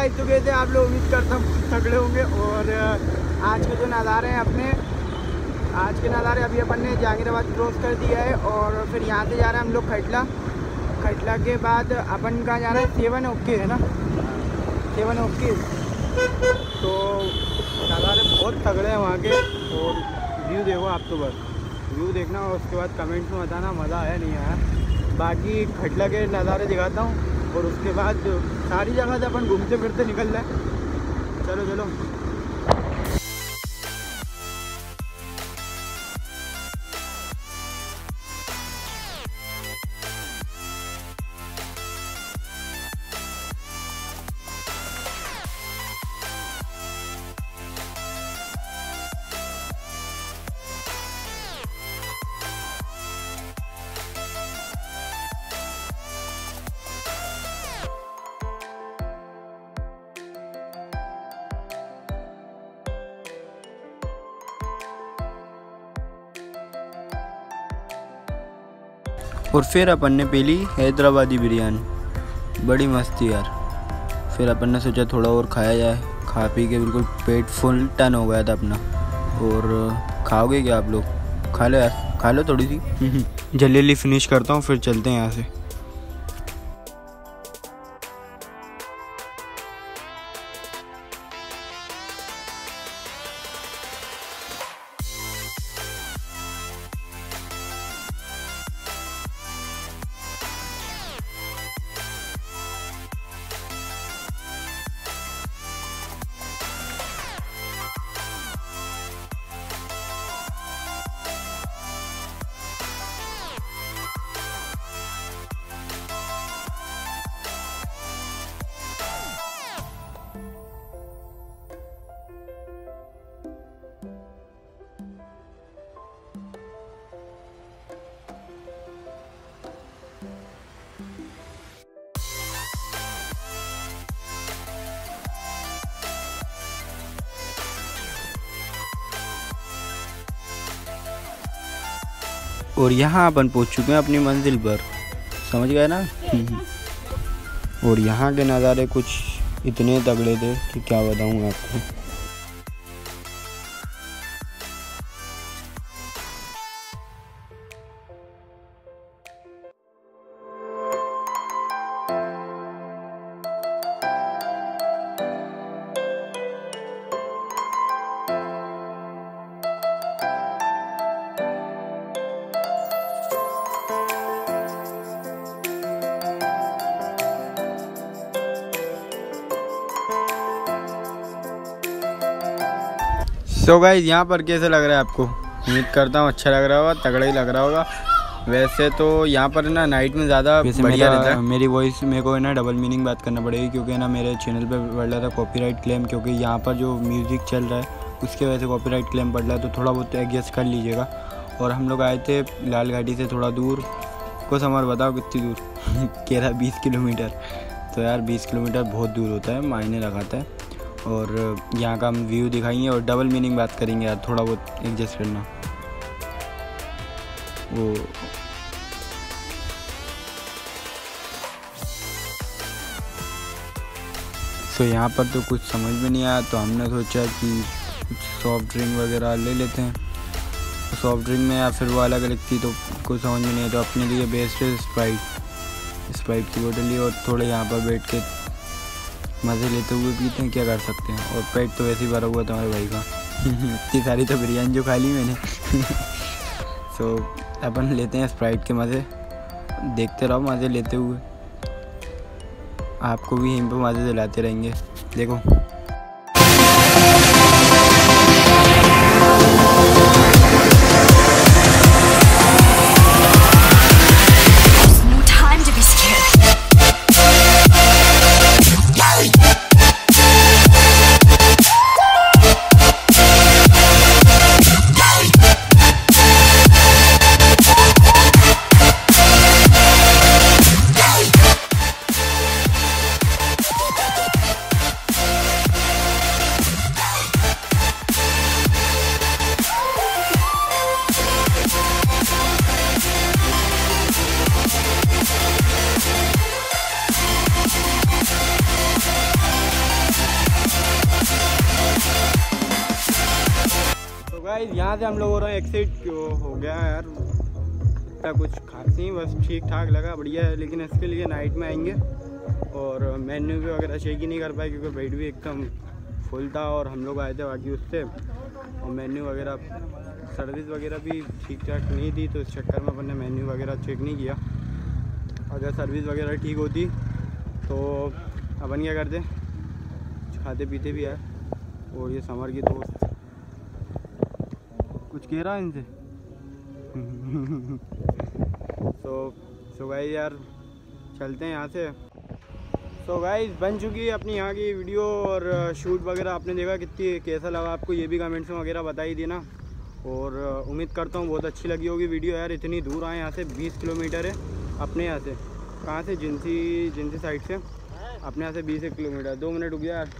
Guys चुके थे, आप लोग उम्मीद करता हूँ तगड़े होंगे। और आज के जो नज़ारे हैं अपने, आज के नज़ारे अभी अपन ने जहांगीराबाद क्रॉस कर दिया है और फिर यहाँ से जा रहे हैं हम लोग खटला। खटला के बाद अपन कहाँ जा रहे हैं, 7 ओके है ना, 7 ओके। तो नज़ारे बहुत तगड़े हैं वहाँ के। और व्यू देखो आप, तो बस व्यू देखना और उसके बाद कमेंट्स में बताना मज़ा आया नहीं आया। बाकी खटला के नज़ारे दिखाता हूँ और उसके बाद सारी जगह से अपन घूमते फिरते निकल रहे हैं। चलो चलो। और फिर अपन ने पी ली हैदराबादी बिरयानी, बड़ी मस्त थी यार। फिर अपन ने सोचा थोड़ा और खाया जाए, खा पी के बिल्कुल पेट फुल टन हो गया था अपना। और खाओगे क्या आप लोग? खा लो यार, खा लो थोड़ी सी। जल्दी जल्दी फिनिश करता हूँ, फिर चलते हैं यहाँ से। और यहाँ अपन पहुँच चुके हैं अपनी मंजिल पर, समझ गए ना। और यहाँ के नज़ारे कुछ इतने तगड़े थे कि क्या बताऊँ आपको। सो गाइस यहाँ पर कैसे लग रहा है आपको? उम्मीद करता हूँ अच्छा लग रहा होगा, तगड़ा ही लग रहा होगा। वैसे तो यहाँ पर ना नाइट में ज़्यादा बढ़िया रहता है। मेरी वॉइस मेरे को है ना डबल मीनिंग बात करना पड़ेगी, क्योंकि ना मेरे चैनल पे बढ़ रहा था कॉपीराइट क्लेम, क्योंकि यहाँ पर जो म्यूज़िक चल रहा है उसके वजह से कॉपीराइट क्लेम पड़ रहा है, तो थोड़ा बहुत एडजस्ट कर लीजिएगा। और हम लोग आए थे लाल घाटी से थोड़ा दूर, कुछ हमारे बताओ कितनी दूर? कह रहा 20 किलोमीटर। तो यार 20 किलोमीटर बहुत दूर होता है, मायने लगाता है। और यहाँ का हम व्यू दिखाएंगे और डबल मीनिंग बात करेंगे यार, थोड़ा बहुत एडजस्ट करना। वो सो यहाँ पर तो कुछ समझ में नहीं आया, तो हमने सोचा कि कुछ सॉफ्ट ड्रिंक वगैरह ले लेते हैं। तो सॉफ्ट ड्रिंक में या फिर वो अलग अलग थी, तो कुछ समझ में नहीं आया। तो अपने लिए बेस्ट है स्प्राइट की बोतल ली, और थोड़े यहाँ पर बैठ के मज़े लेते हुए पीते हैं, क्या कर सकते हैं। और पेट तो वैसे ही भरा हुआ था हमारे भाई का। इतनी सारी तो बिरयानी जो खा ली मैंने। सो अपन लेते हैं स्प्राइट के मज़े, देखते रहो मज़े लेते हुए, आपको भी यहीं पर मज़े दिलाते रहेंगे। देखो यहाँ से हम लोग हो रहे हैं एक्सिट। क्यों हो गया यार, इतना कुछ खास नहीं, बस ठीक ठाक लगा, बढ़िया है। लेकिन इसके लिए नाइट में आएंगे और मेन्यू भी वगैरह चेक ही नहीं कर पाए क्योंकि बेड भी एकदम फुल था और हम लोग आए थे बाकी उससे, और मेन्यू वगैरह सर्विस वगैरह भी ठीक ठाक नहीं थी, तो इस चक्कर में अपन ने मेन्यू वगैरह चेक नहीं किया। अगर सर्विस वगैरह ठीक होती तो अपन क्या करते, खाते पीते भी है। और ये समर की दोस्त कुछ कह रहा है इनसे। सो गाइस यार चलते हैं यहाँ से। सो गाइस बन चुकी है अपनी यहाँ की वीडियो और शूट वगैरह। आपने देखा कितनी कैसा लगा आपको, ये भी कमेंट्स में वगैरह बता ही देना। और उम्मीद करता हूँ बहुत अच्छी लगी होगी वीडियो। यार इतनी दूर आए, यहाँ से 20 किलोमीटर है अपने यहाँ से। कहाँ से? जिंसी साइड से अपने यहाँ से 20 किलोमीटर। 2 मिनट रुक गया यार।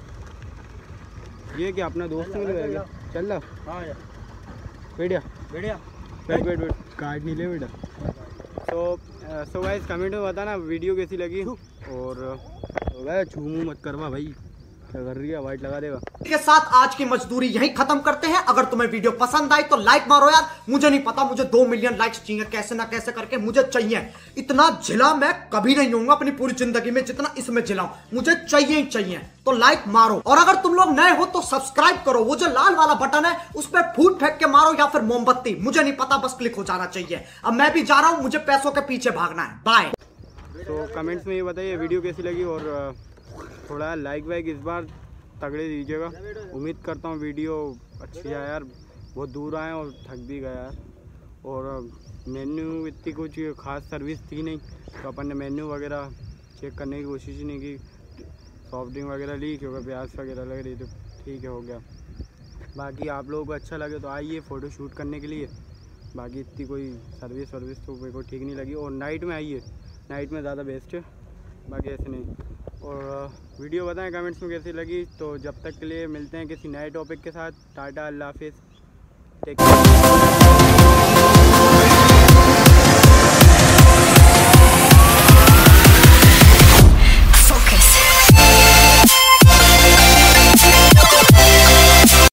ये क्या अपना दोस्त मिल गया? चल रहा। हाँ यार बैठ कार्ड नहीं ले बेटा। सो गाइस कमेंट में बताना वीडियो कैसी लगी। और झूमू मत करवा भाई, क्या कर रही है, वाइट लगा देगा। के साथ आज की मजदूरी यहीं खत्म करते हैं। अगर तुम्हें वीडियो पसंद आई तो लाइक मारो यार। मुझे नहीं पता, मुझे 2 मिलियन लाइक्स चाहिए, कैसे ना कैसे करके मुझे चाहिए। इतना झिला मैं कभी नहीं होऊंगा अपनी पूरी जिंदगी में जितना इसमें झिलाऊं, मुझे चाहिए ही चाहिए। तो लाइक मारो, और अगर तुम लोग नए हो तो सब्सक्राइब करो। वो जो लाल वाला बटन है उस पर फूट फेंक के मारो या फिर मोमबत्ती, मुझे नहीं पता, बस क्लिक हो जाना चाहिए। अब मैं भी जा रहा हूं, मुझे पैसों के पीछे भागना है। बाय। तो कमेंट्स में ये बताइए वीडियो कैसी लगी, और थोड़ा लाइक वाइक इस बार तगड़े दीजिएगा। उम्मीद करता हूँ वीडियो अच्छी है यार। बहुत दूर आए और थक भी गया यार। और मेन्यू इतनी कुछ खास सर्विस थी नहीं, तो अपन ने मेन्यू वगैरह चेक करने की कोशिश ही नहीं की। सॉफ्ट ड्रिंक वगैरह ली क्योंकि प्यास वगैरह लग रही, तो ठीक है हो गया। बाकी आप लोगों को अच्छा लगे तो आइए फ़ोटो शूट करने के लिए। बाकी इतनी कोई सर्विस तो मेरे को ठीक नहीं लगी। और नाइट में आइए, नाइट में ज़्यादा बेस्ट है, बाकी ऐसे नहीं। और वीडियो बताएं कमेंट्स में कैसी लगी। तो जब तक के लिए मिलते हैं किसी नए टॉपिक के साथ। टाटा, अल्लाह हाफिज़, टेक केयर।